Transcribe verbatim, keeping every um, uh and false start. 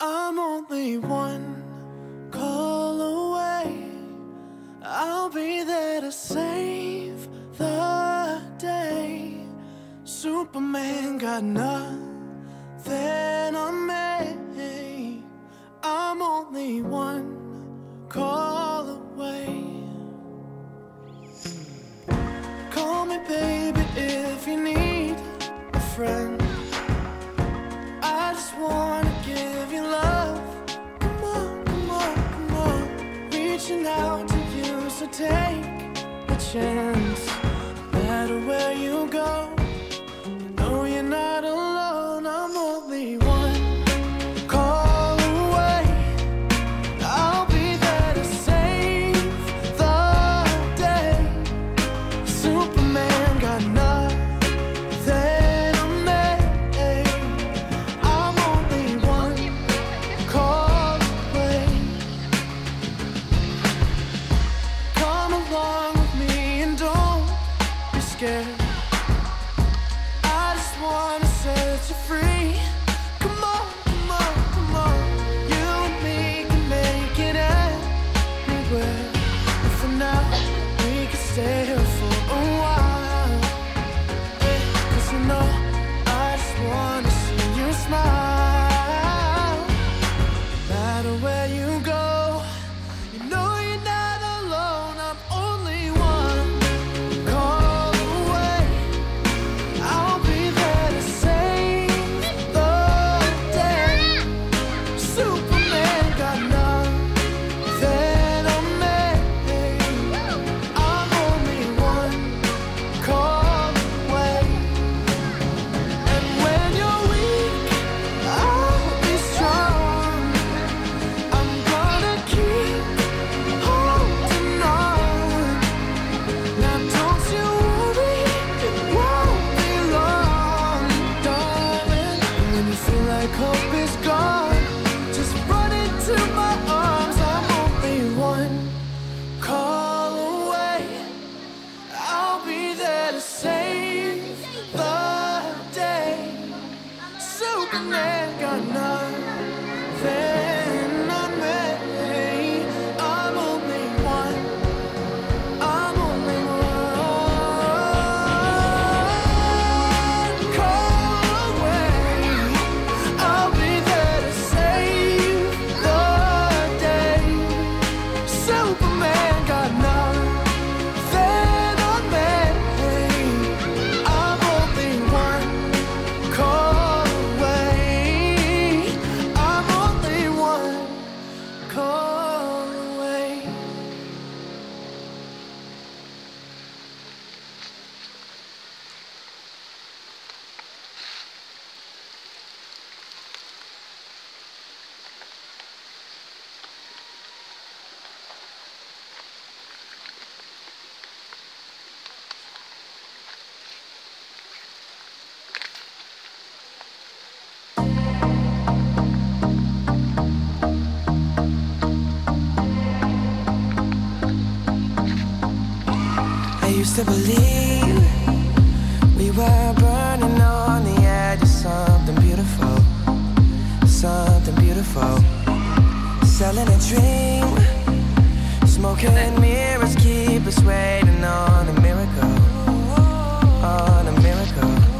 I'm only one call away. I'll be there to save the day. Superman got nothing on me. I'm only one call away. Call me baby if you need a friend. I just wanna give you love. Come on, come on, come on. Reaching out to you, so take a chance. No matter where you go, you know you're not alone. I'm only one call away. I'll be there to save the day. Superman got nothing. I just wanna set you free. Come on, come on, come on. You and me can make it anywhere. And for now, we can stay here for a while. Yeah, 'cause you know, I just wanna see you smile. No matter where you go, you know you're not alone. I'm only one call away. I'll be there to save the day. Superman got nothing on me. I'm only one call away. And when you're weak, I'll be strong. I'm gonna keep holding on. Now don't you worry, it won't be long, darling. And when you feel like hope is gone, just run into my arms. I'm only one call away. I'll be there to save the day. Superman got nothing on me. I'm only one. I'm only one call away. I'll be there to save the day. Superman got nothing on me. I'm only one call away. I'm only one call away. I used to believe we were burning on the edge of something beautiful, something beautiful. Selling a dream, smoking mirrors keep us waiting on a miracle, on a miracle.